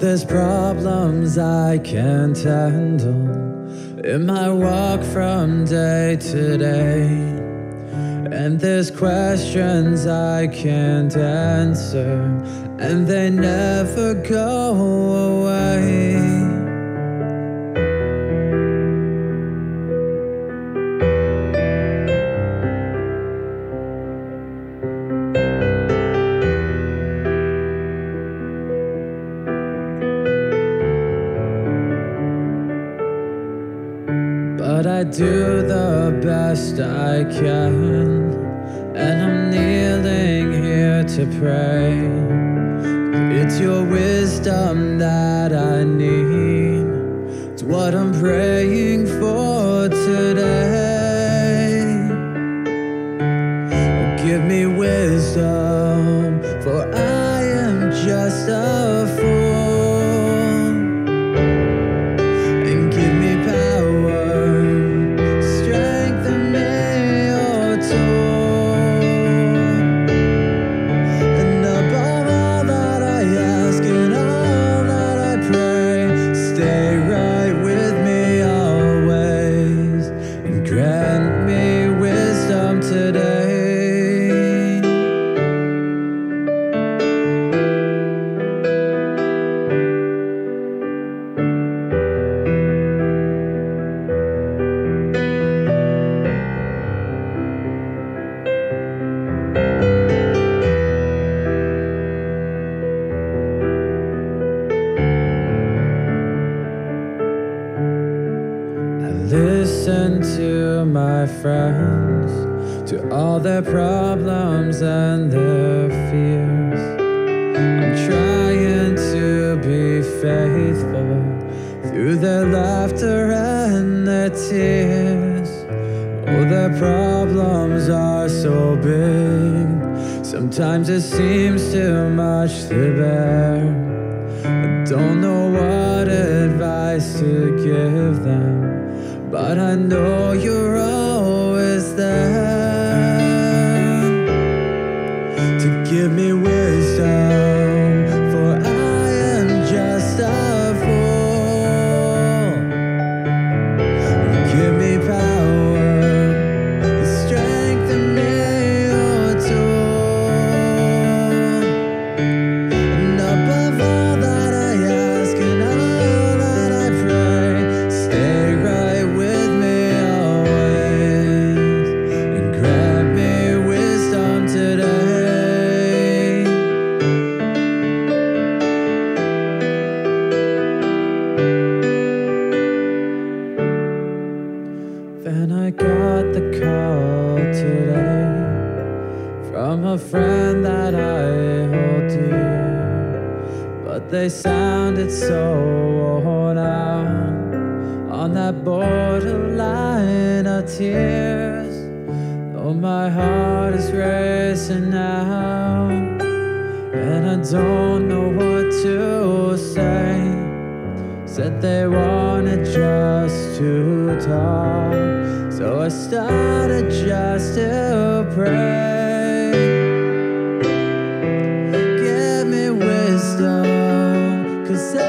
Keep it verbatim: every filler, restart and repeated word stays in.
there's problems I can't handle in my walk from day to day, and there's questions I can't answer, and they never go away. But I do the best I can, and I'm kneeling here to pray. It's your wisdom that I need. It's what I'm praying for today. Give me wisdom, for I am just a fool. And give me power, strengthen me your tool. And above all that I ask and all that I pray, stay right with me always, and grant me wisdom today. Listen to my friends, to all their problems and their fears. I'm trying to be faithful through their laughter and their tears. Oh, their problems are so big, sometimes it seems too much to bear. I don't know what advice to give them, but I know you're always there to give me wisdom, for I am just a fool. Give me power, strengthen me your tool. And above all that I ask and all that I pray, stay right with me always, and grant me wisdom today. Then I got the call today from a friend that I hold dear, but they sounded so worn out, on that borderline of tears. Oh, my heart is racing now, and I don't know what to say. Said they wanted just to talk, so I started just to pray. Give me wisdom, 'cause I